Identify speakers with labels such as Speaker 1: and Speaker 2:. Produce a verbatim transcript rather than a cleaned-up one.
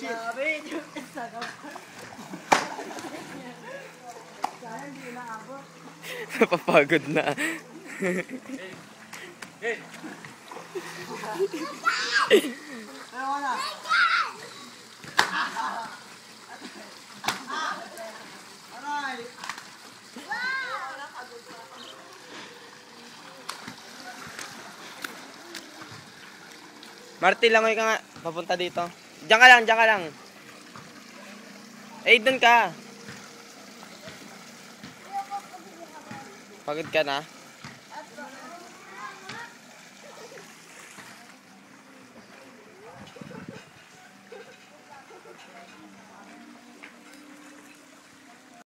Speaker 1: shit.
Speaker 2: Napapagod na.
Speaker 1: Hey! Ayaw na! Aray!
Speaker 2: Marty, langoy ka nga. Papunta dito. Diyan ka lang, diyan ka lang. Eh, doon ka. Pagod ka na?